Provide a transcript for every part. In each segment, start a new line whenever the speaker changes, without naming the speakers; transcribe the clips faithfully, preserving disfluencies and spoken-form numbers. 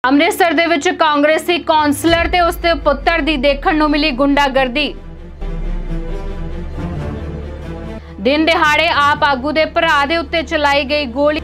ਅੰਮ੍ਰਿਤਸਰ ਦੇ ਵਿੱਚ ਕਾਂਗਰਸੀ ਕੌਂਸਲਰ ਤੇ ਉਸਦੇ ਪੁੱਤਰ ਦੀ ਦੇਖਣ ਨੂੰ ਮਿਲੀ ਗੁੰਡਾਗਰਦੀ। दिन दिहाड़े आप आगू दे भरा दे उत्ते चलाई गई गोली।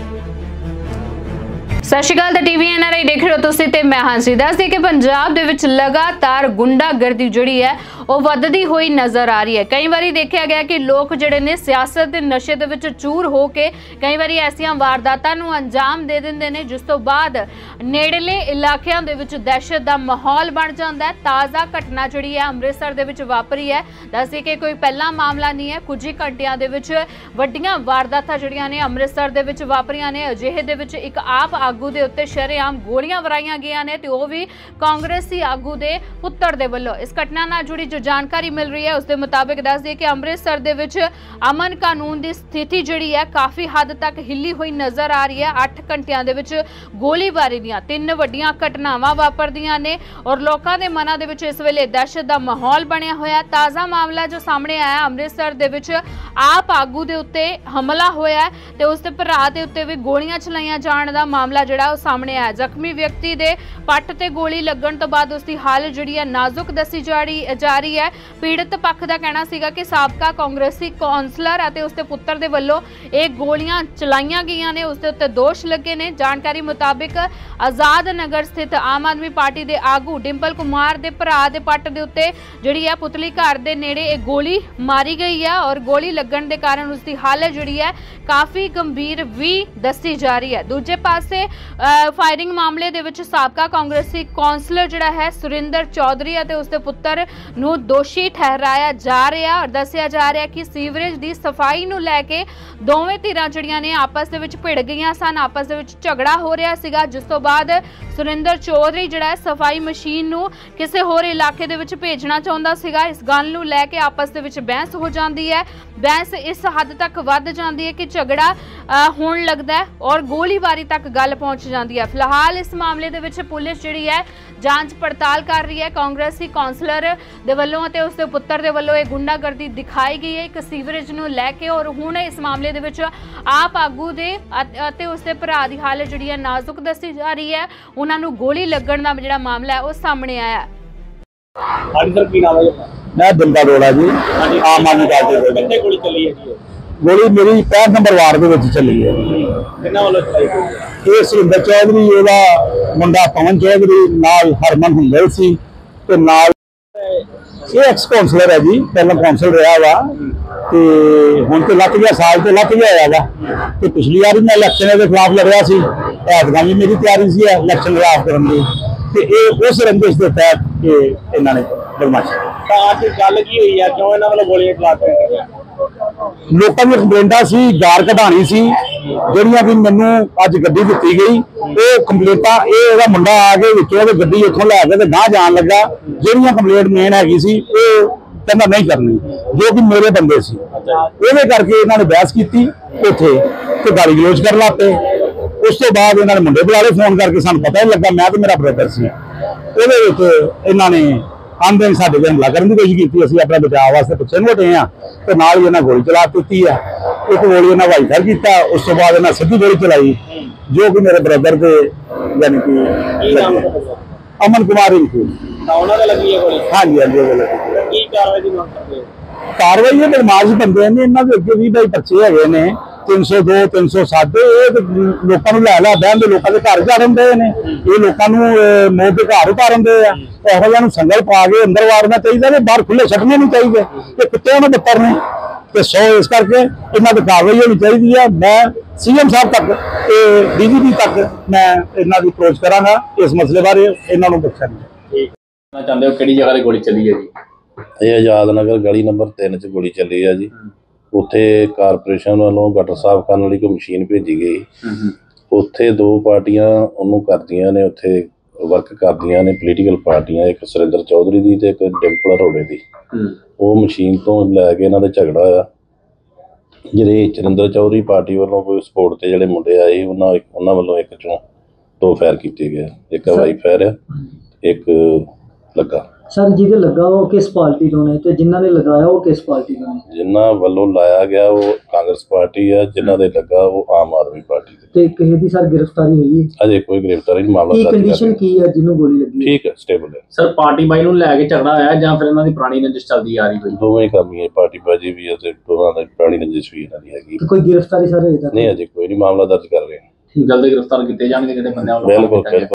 सत श्री अकाल टीवी एन आर आई देख रहे हो तुसीं ते मैं हांसी। दस दी कि पंजाब दे विच लगातार गुंडागर्दी जिहड़ी है वो वधदी हुई नज़र आ रही है। कई बारी देखा गया कि लोग जिहड़े ने सियासत दे नशे दे विच चूर हो के कई बारी ऐसियां वारदातां नूं अंजाम दे दिंदे ने जिस तो बाद नेड़ले इलाकिਆਂ ਦੇ ਵਿੱਚ दहशत ਦਾ माहौल बन जाता है। ताज़ा घटना जिहड़ी है अमृतसर दे विच वापरी है। दस्सिए कि कोई पहला मामला नहीं है, कुछ ही घंटिਆਂ ਦੇ ਵਿੱਚ ਵੱਡੀਆਂ ਵਾਰਦਾਤਾਂ ਜਿਹੜੀਆਂ ਨੇ ਅੰਮ੍ਰਿਤਸਰ ਦੇ ਵਿੱਚ ਵਾਪਰੀਆਂ ਨੇ। ਅਜਿਹੇ ਦੇ ਵਿੱਚ ਇੱਕ ਆਪ ਆਗੂ ਦੇ ਉੱਤੇ ਸ਼ਰੇਆਮ ਗੋਲੀਆਂ ਵਰਾਈਆਂ ਗਈਆਂ ਨੇ ਤੇ ਉਹ ਵੀ ਕਾਂਗਰਸੀ ਆਗੂ ਦੇ ਪੁੱਤਰ ਦੇ ਵੱਲੋਂ। ਇਸ ਘਟਨਾ ਨਾਲ ਜੁੜੀ जो जानकारी मिल रही है उसके मुताबिक दस दिए कि अमृतसर दे विच अमन कानून की स्थिति जिहड़ी है काफ़ी हद तक हिली हुई नज़र आ रही है। अठ घंटिਆਂ ਦੇ ਵਿੱਚ गोलीबारी ਦੀਆਂ ਤਿੰਨ ਵੱਡੀਆਂ ਘਟਨਾਵਾਂ ਵਾਪਰਦੀਆਂ ਨੇ और ਲੋਕਾਂ ਦੇ ਮਨਾਂ ਦੇ ਵਿੱਚ ਇਸ ਵੇਲੇ ਦਹਿਸ਼ਤ ਦਾ ਮਾਹੌਲ ਬਣਿਆ ਹੋਇਆ। ਤਾਜ਼ਾ ਮਾਮਲਾ ਜੋ ਸਾਹਮਣੇ ਆਇਆ ਅੰਮ੍ਰਿਤਸਰ ਦੇ ਵਿੱਚ ਆਪ ਆਗੂ ਦੇ ਉੱਤੇ ਹਮਲਾ ਹੋਇਆ ਤੇ ਉਸ ਦੇ ਭਰਾ ਦੇ ਉੱਤੇ ਵੀ ਗੋਲੀਆਂ ਚਲਾਈਆਂ ਜਾਣ ਦਾ ਮਾਮਲਾ ਜਿਹੜਾ ਉਹ ਸਾਹਮਣੇ ਆਇਆ। ਜ਼ਖਮੀ ਵਿਅਕਤੀ ਦੇ ਪੱਟ ਤੇ ਗੋਲੀ ਲੱਗਣ ਤੋਂ ਬਾਅਦ ਉਸ ਦੀ ਹਾਲਤ ਜਿਹੜੀ ਹੈ ਨਾਜ਼ੁਕ ਦੱਸੀ ਜਾ ਰਹੀ ਜਾ ਰਹੀ है। पीड़ित पक्ष का कहना सीगा कि साबका कांग्रेसी कौंसलर और उसके पुत्र के वलों एक गोलियां चलाईयां गईयां ने, उसके उत्ते दोष लगे ने। जानकारी मुताबिक आजाद नगर स्थित आम आदमी पार्टी के आगू डिंपल कुमार के भरा के पट के उत्ते जिहड़ी है पुतली घर के नेड़े एक गोली मारी गई है और गोली लगन के कारण उसकी हालत जिहड़ी है काफ़ी गंभीर भी दसी जा रही है। दूजे पासे फायरिंग मामले दे विच साबका कांग्रेसी कौंसलर जिहड़ा है सुरिंदर चौधरी और उसके पुत्र नूं दोषी ठहराया जा रहा और दसिया जा रहा कि सीवरेज की सफाई नूं लैके दोवें धिरां जिहड़ियां ने आपस दे विच भिड़ गईयां सन, आपस दे विच झगड़ा हो रहा सीगा। जिस तो बाद सुरिंदर चौधरी जिहड़ा है सफाई मशीन नूं किसी होर इलाके दे विच भेजना चाहुंदा सीगा। इस गल नूं लैके आपस दे विच बहस हो जाती है। बहस इस हद तक वध जाती है कि झगड़ा होण लगदा है और गोलीबारी तक गल पहुंच जाती है। फिलहाल इस मामले दे विच पुलिस जिहड़ी है जांच पड़ताल कर रही है। कांग्रेसी कौंसलर दे वल्लों ते उसके पुत्र दे वल्लों ये गुंडागर्दी दिखाई गई है एक सीवरेज नूं लैके और हुण इस मामले दे विच आप आगू दे अते उसके भरा दी हालत जिहड़ी है नाजुक दसी जा रही है। उन्हां नूं गोली लगण दा जिहड़ा मामला है वो सामने आया।
हाँ सर, की नाम है?
मैं दिलदा रोड़ा जी, आम आदमी पार्टी से।
कितने गोली चली है जी?
गोली मेरी पैंठ नंबर वार्ड ਦੇ ਵਿੱਚ ਚੱਲੀ ਹੈ।
ਕਿੰਨਾ ਵੱਲੋਂ ਚਲਾਈ ਗਈ?
ਇਹ ਸੁਰਿੰਦਰ ਚੌਧਰੀ ਉਹਦਾ ਮੁੰਡਾ ਪਵਨ ਚੌਧਰੀ ਨਾਲ ਹਰਮਨ ਹੁੰਦਲ ਸੀ ਤੇ ਨਾਲ ਇਹ ਐਕਸ ਕਾਉਂਸਲਰ ਹੈ ਜੀ, ਪਹਿਲਾਂ ਕਾਉਂਸਲ ਰਿਹਾ ਵਾ ਤੇ ਹੁਣ ਤੇ ਲੱਗ ਗਿਆ ਸਾਲ ਤੇ ਲੱਗ ਗਿਆ ਵਾ ਤੇ ਪਿਛਲੀ ਵਾਰੀ ਮੈਂ ਇਲੈਕਸ਼ਨ ਦੇ ਖਿਲਾਫ ਲੜਿਆ ਸੀ। ਐਤਕਾਂ ਵੀ ਮੇਰੀ ਤਿਆਰੀ ਸੀ ਇਲੈਕਸ਼ਨ ਖਿਲਾਫ ਕਰਨ ਦੀ ਤੇ ਇਹ ਉਸ ਰੰਜਿਸ਼ ਦੇ ਤਹਿਤ ਕਿ ਇਹਨਾਂ ਨੇ ਬਦਮਾਸ਼ੀ।
ਤਾਂ ਅੱਜ ਗੱਲ ਕੀ ਹੋਈ ਆ, ਕਿਉਂ ਇਹਨਾਂ ਵੱਲੋਂ ਗੋਲੀਆਂ ਚਲਾਤੀਆਂ?
ਲੋਕਾਂ ਦੀਆਂ ਕੰਪਲੇਂਟਾਂ ਸੀ, ਗਾਰ ਕਢਾਣੀ ਸੀ ਜਿਹੜੀਆਂ ਵੀ ਮੈਨੂੰ ਅੱਜ ਗੱਡੀ ਦਿੱਤੀ ਗਈ। ਉਹ ਕੰਪਲੇਂਟਾਂ ਇਹ ਇਹਦਾ ਮੁੰਡਾ ਆ ਕੇ ਵਿੱਚੋਂ ਉਹਦੀ ਗੱਡੀ ਇੱਥੋਂ ਲੈ ਕੇ ਤੇ ਗਾਂ ਜਾਣ ਲੱਗਾ। ਜਿਹੜੀਆਂ ਕੰਪਲੇਂਟ ਮੇਨ ਹੈਗੀ ਸੀ ਉਹ ਕਹਿੰਦਾ ਨਹੀਂ ਕਰਨੀ, ਜੋ ਕਿ ਮੇਰੇ ਬੰਦੇ ਸੀ। ਉਹਦੇ ਕਰਕੇ ਇਹਨਾਂ ਨੇ ਬਹਿਸ ਕੀਤੀ ਉੱਥੇ ਤੇ ਗਾਲੀ ਗਲੋਚ ਕਰਨ ਲੱਗ ਪਏ। ਉਸ ਤੋਂ ਬਾਅਦ ਇਹਨਾਂ ਨੇ ਮੁੰਡੇ ਬੁਲਾ ਲਏ ਫੋਨ ਕਰਕੇ, ਸਾਨੂੰ ਪਤਾ ਨਹੀਂ ਲੱਗਾ, ਮੈਂ ਤੇ ਮੇਰਾ ਬ੍ਰਦਰ ਸੀ। ਉਹਦੇ ਵਿੱਚ ਇਹਨਾਂ ਨੇ ਆਂਦੇ ਸਾਡੇ ਤੇ ਹਮਲਾ ਕਰਨ ਦੀ ਕੋਸ਼ਿਸ਼ ਕੀਤੀ। ਅਸੀਂ ਆਪਣੇ ਬਚਾਅ ਵਾਸਤੇ ਪਿੱਛੇ ਨੂੰ ਹਟੇ ਆ ਤੇ ਨਾਲ ਹੀ ਇਹਨਾਂ ਗੋਲੀ ਚਲਾ ਦਿੱਤੀ ਆ। ਇੱਕ ਗੋਲੀ ਇਹਨਾਂ ਵਾਈਫਰ ਕੀਤਾ, ਉਸ ਤੋਂ ਬਾਅਦ ਇਹਨਾਂ ਸਿੱਧੀ ਗੋਲੀ ਚਲਾਈ ਜੋ ਕਿ ਮੇਰੇ ਬ੍ਰਦਰ ਦੇ ਯਾਨੀ ਕਿ ਅਮਨ ਕੁਮਾਰ ਰਿੰਕੂ
ਉਹਨਾਂ ਦਾ ਲੱਗੀ ਹੈ ਗੋਲੀ। ਹਾਂਜੀ
ਹਾਂਜੀ ਉਹ ਲੱਗੀ।
ਕੀ ਕਾਰਵਾਈ ਦੀ ਮੰਗ ਕਰਦੇ ਹੋ?
ਕਾਰਵਾਈ ਇਹ ਬਦਮਾਸ਼ ਬੰਦੇ ਨੇ, ਇਹਨਾਂ ਦੇ ਅੱਗੇ ਵੀ ਬਾਈ ਬੱਚੇ ਹੈਗੇ ਨੇ तीन सौ दो तीन सौ सात लोगों लै लै बहन लोगों के घर चाड़न दे ने, ये लोगों मौत के घर उतारन दे। यहों संगल पा के अंदर वारना चाहिए, बाहर खुले छड्डने नहीं चाहिए, ये कुत्ते ने बत्तर ने तो सौ इस करके इन्हों की कार्रवाई होनी चाहिए। मैं सी एम साहब तक डी जी पी तक मैं इन्हों की अप्रोच कराँगा इस मसले बारे, इन्हों पुछा
चाहते हो किहड़ी जगह गोली चली है जी?
ये आजाद नगर गली नंबर तीन च गोली चली है जी। उत्थे कारपोरेशन वालों गटर साफ करने वाली कोई मशीन भेजी गई। उत्थे दो पार्टियां उन्होंने करदियां ने, उत्थे वर्क करदियां ने पोलीटिकल पार्टियां, एक सुरिंदर चौधरी दी ते एक डिंपल अरोड़े दी। वो मशीन तो लैके इन्हां दे झगड़ा होया। जिहड़े सुरिंदर चौधरी पार्टी वालों कोई सपोर्ट ते जिहड़े मुंडे आए उन्हां उन्हां वालों एक चों दो फायर कीते गए, एक हवाई फायर है, एक लगा।
ਸਰ ਜਿਹਦੇ ਲੱਗਾ ਉਹ ਕਿਸ ਪਾਰਟੀ ਤੋਂ ਨੇ ਤੇ ਜਿਨ੍ਹਾਂ ਨੇ ਲਗਾਇਆ ਉਹ ਕਿਸ ਪਾਰਟੀ ਤੋਂ ਨੇ?
ਜਿਨ੍ਹਾਂ ਵੱਲੋਂ ਲਾਇਆ ਗਿਆ ਉਹ ਕਾਂਗਰਸ ਪਾਰਟੀ ਆ, ਜਿਨ੍ਹਾਂ ਦੇ ਲੱਗਾ ਉਹ ਆਮ ਆਦਮੀ ਪਾਰਟੀ ਦੇ।
ਤੇ ਕਿਸੇ ਦੀ ਸਰ ਗ੍ਰਿਫਤਾਰੀ ਹੋਈ ਹੈ?
ਅਜੇ ਕੋਈ ਗ੍ਰਿਫਤਾਰੀ ਨਹੀਂ, ਮਾਮਲਾ
ਕੀ
ਦਰਜ ਕਰ
ਕੰਡੀਸ਼ਨ
ਰਹੇ।
ਕੀ ਹੈ ਜਿਹਨੂੰ ਗੋਲੀ ਲੱਗੀ?
ਠੀਕ ਹੈ, ਸਟੇਬਲ ਹੈ।
ਸਰ ਪਾਰਟੀ ਬਾਈ ਨੂੰ ਲੈ ਕੇ ਝਗੜਾ ਹੋਇਆ ਜਾਂ ਫਿਰ ਇਹਨਾਂ ਦੀ ਪੁਰਾਣੀ ਰੰਜਿਸ਼ ਚੱਲਦੀ ਆ ਰਹੀ ਕੋਈ?
ਦੋਵੇਂ ਕੰਮ ਹੀ ਹੈ, ਪਾਰਟੀ ਬਾਜੀ ਵੀ ਹੈ ਤੇ ਦੋਵਾਂ ਦੀ ਪੁਰਾਣੀ ਰੰਜਿਸ਼ ਵੀ ਇਹਨਾਂ ਦੀ ਹੈਗੀ।
ਤੇ ਕੋਈ ਗ੍ਰਿਫਤਾਰੀ ਸਰ ਹੋਈ ਤਾਂ
ਨਹੀਂ, ਅਜੇ ਕੋਈ ਨਹੀਂ, ਮਾਮਲਾ ਦਰਜ ਕਰ ਰਹੇ ਹਾਂ।
ਜਲਦੀ ਗ੍ਰਿਫਤਾਰ ਕੀਤੇ ਜਾਣਗੇ ਜਿਹੜੇ ਬੰਦਿਆਂ ਵੱਲੋਂ
ਬਿਲਕੁਲ ਬਿਲਕੁਲ।